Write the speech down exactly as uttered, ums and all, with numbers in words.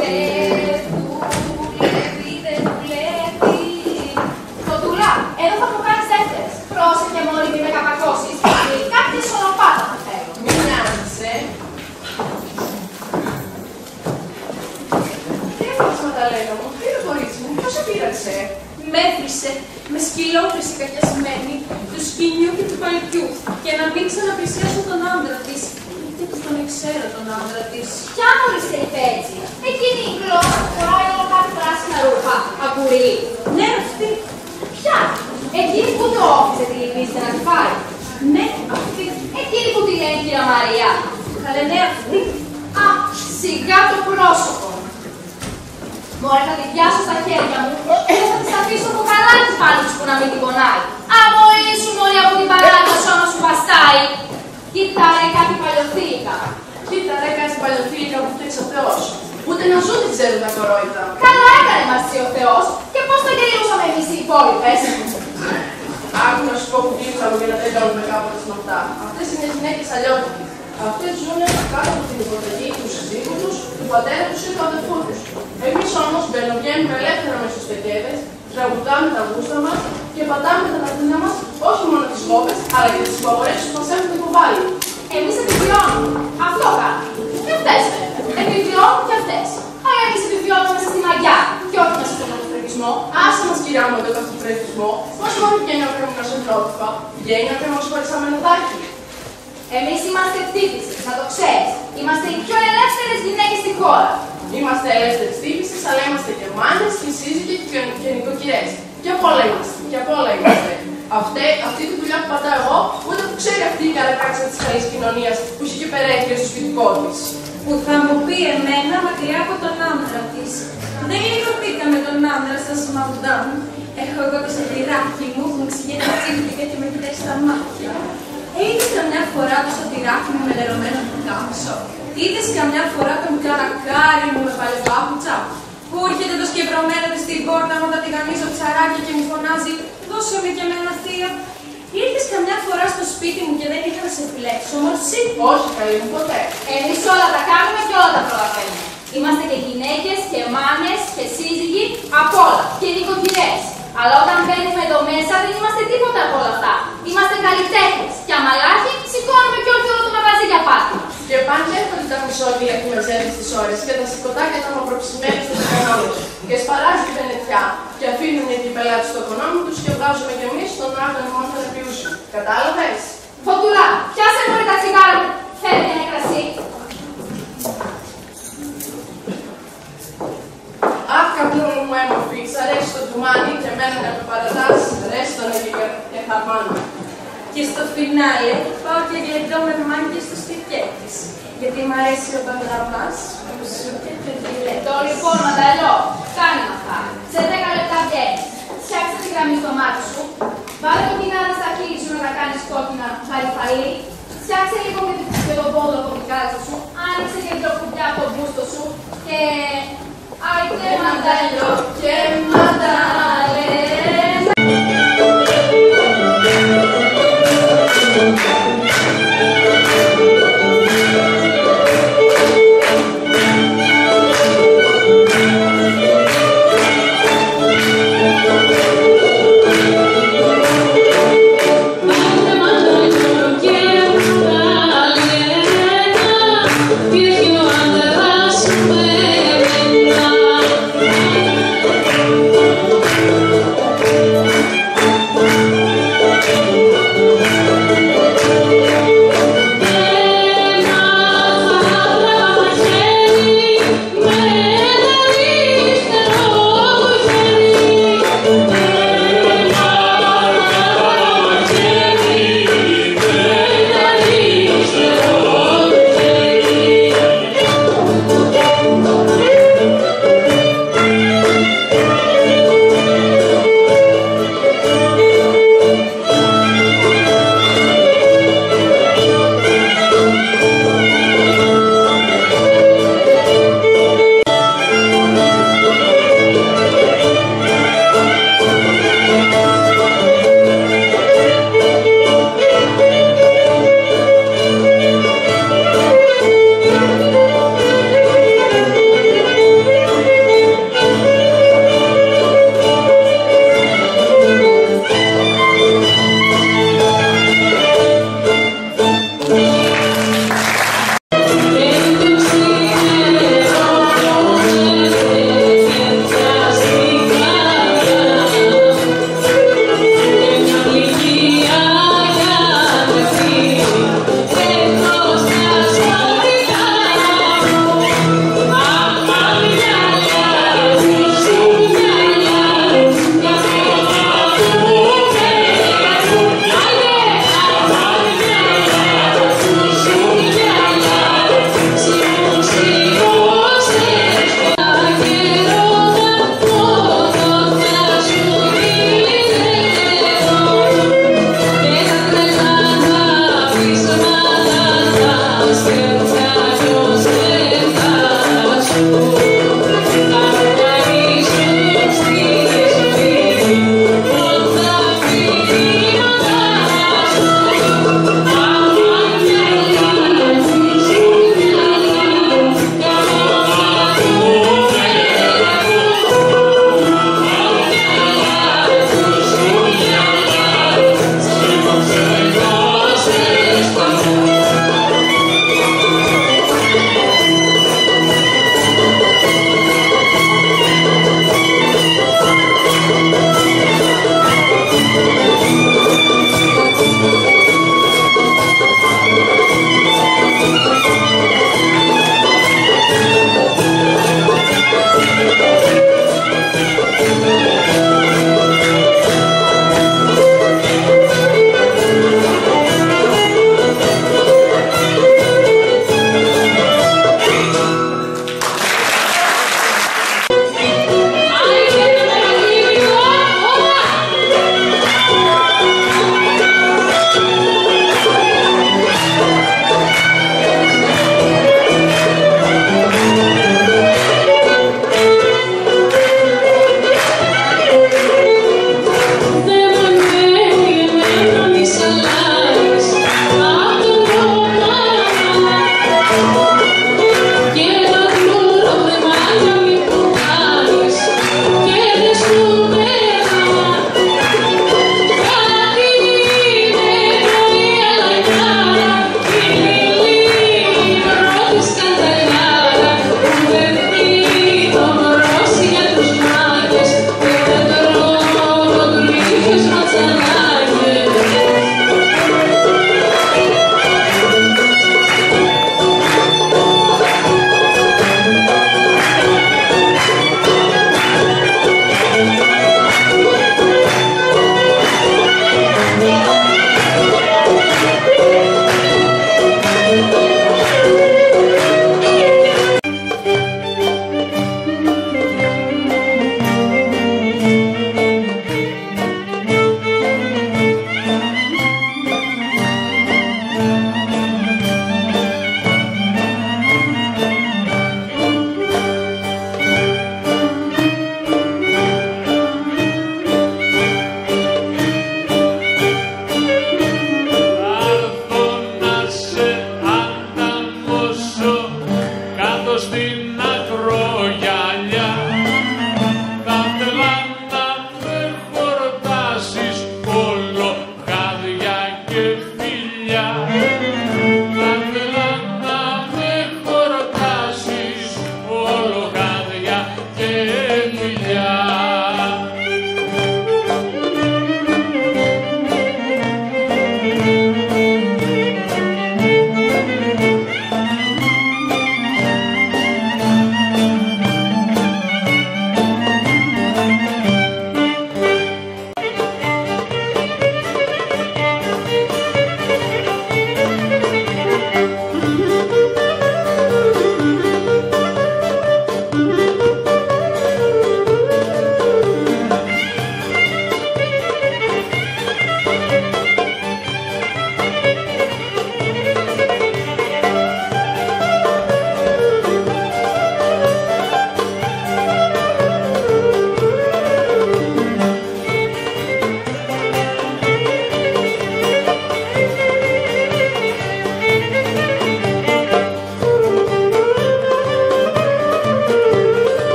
Δεν δουλεύει, δεν δουλεύει. Κοντούλα, εδώ θα μου κάνεις δεύτερες. Πρόσεχε μόλι μη με καπακώσεις. Κάποιες ονοπάτα θα θέλω. Μην νοιάζεσαι. Τι έφαγες Μανταλένα μου, τι είναι κορίτσι μου, ποιος σε πείραξε? Με έφυσε, με σκυλόφρυση κακιασμένη, του σκηνιού και του παλικιού, και να μην ξαναπλησιάσω τον άντρα της, γιατί τον ξέρω τον άντρα της. Ποια μόλις θέλει έτσι. Εκείνη η γλώσσα που φοράει όλα κάτι πράσινα ρούχα. Αγκουρί. Ναι, αυτή. Ποια. Εκείνη που το όφησε τη λυπήστε να τη φάει. Ναι, αυτή. Εκείνη που τη λένε κυρία Μαρία. Καλέ, ναι, αυτή. Α, σιγά το πρόσωπο. Μωρέ, θα τη πιάσω στα χέρια μου και θα της αφήσω το καλάκι πάνω της που να μην την πονάει. Αμολύσου μωρή από την παράδοση σου άμα σου βαστάει. Κοίτα ρε κάτι παλιοθήλικα. Κοίτα ρε κάτι παλιοθήλικα που φταίει ο Θεός. Ούτε να ζουν δεν ξέρουν τα κορόιδα. Καλά έκανε μαζί ο Θεός και πώς θα γελούσαμε εμείς οι υπόλοιπες. Άκου να σου πω που κλείψαμε για να τελειώνουμε κάποτε με αυτά. Αυτές είναι οι γυναίκες αλλιώτικοι. Αυτές ζουν κάτω από την υποταγή του συζύγου τους, του πατέρα τους ή του αδερφού τους. Εμείς όμως μπαινοβγαίνουμε ελεύθερα μέσα στους τεκέδες, τραγουδάμε τα γούστα μας και πατάμε τα ταυτίνα μας όχι μόνο τις βόμβες, αλλά και τις υπαγορεύσεις που μας έχουν υποβάλει. Εμείς επιβιώνουμε. Αυτό κάνουμε. Και αυτές βέβαια. Επιβιώνουν και αυτές. Αλλά εμείς επιβιώνουμε μέσα στη μαγιά και όχι μέσα στον αυτοπρεπισμό. Άσε μας κυρία μου τον αυτοπρεπισμό, πώς μόνο βγαίνει ο κρέμος εντρόπιφα, βγαίνει ο κρέμος χωρίς αμενοδάκι. Εμείς είμαστε τύπησες, να το ξέρεις. Είμαστε οι πιο ελεύθερες γυναίκες στη χώρα. Είμαστε ελεύθερες τύπησες, αλλά είμαστε και μάνες, και σύζυγοι και νοικοκυρές. Και απ' όλα είμαστε. Και απ' όλα είμαστε. Αυτή, αυτή τη δουλειά που πατάω εγώ, ούτε που ξέρει αυτή η καρακάξα της καλής κοινωνίας που είχε και περέφυγε στο σπιτικό της. Που θα μου πει εμένα μακριά από τον άντρα της. Δεν λιγοθήκα με τον άντρα σας, Μαντάμ. Έχω εγώ το σωτηράκι μου που μου ξηγείται τσίμπικα και με κοιτάει στα μάτια. Είδες καμιά φορά το σωτηράκι μου με λερωμένο πουκάμισο. Είδες καμιά φορά τον καρακάρι μου με παλαιοπάπουτσα. Που έρχεται το σκεπρωμένο της στην πόρτα μου όταν τη γαμίζω ψαράκια και μου φωνάζει «Δώσε με και εμένα θεία». Ήρθες καμιά φορά στο σπίτι μου και δεν είχα να σε φυλέξω, μορσί. Όχι, καλή μου, ποτέ. Εμείς όλα τα κάνουμε και όλα τα προλαβαίνουμε. Είμαστε και γυναίκες και μάνες και σύζυγοι, απ' όλα. Και νοικοκυρές. Αλλά όταν μπαίνουμε εδώ μέσα δεν είμαστε τίποτα από όλα αυτά. Είμαστε καλλιτέχνες. Και αμαλάχοι σηκώνουμε και όλο το μαγαζί για πάτη. Και πάνε και έρχονται τα μισόδια που μεζεύει στις ώρες και τα σηκωτάκια τα μαυροψημένα στους κανόνες. Και σπαράζει η πενετιά. Και αφήνουν οι πελάτες στο οικονόμι τους και βγάζουμε κι εμείς τον άγνο μόνο των επιούσιων. Κατάλαβες? Φωτουλά, πιάσε μόλι τα τσιγάρα μου. Φέρε ένα κρασί. Αχ, καπνού μου έμορφη, σ' αρέσει το ντουμάνι και εμένα να με παρατάς, αρέσει τον Ελίγα και χαρμάνι. Και στο φινάλε πάω και γλεντώ με μάγκες στο στοιχείο της. Γιατί μ' αρέσει ο παγλαμάς που σου και πεντήλε. Το λοιπόν, Μανταλό, κάνε αυτά. Σε δέκα λεπτά βγαίνεις. Φτιάξε τη γραμμή στο μάτι σου. Βάλε το κοινάδι στα χείλη σου να τα κάνεις κόκκινα φαλιφαλί. Φτιάξε λίγο και τον πόδο από την κάλτσα σου. Άνοιξε και δύο κουμπιά από το μπούστο σου. Και... Άιτε Μανταλό και Μανταλό.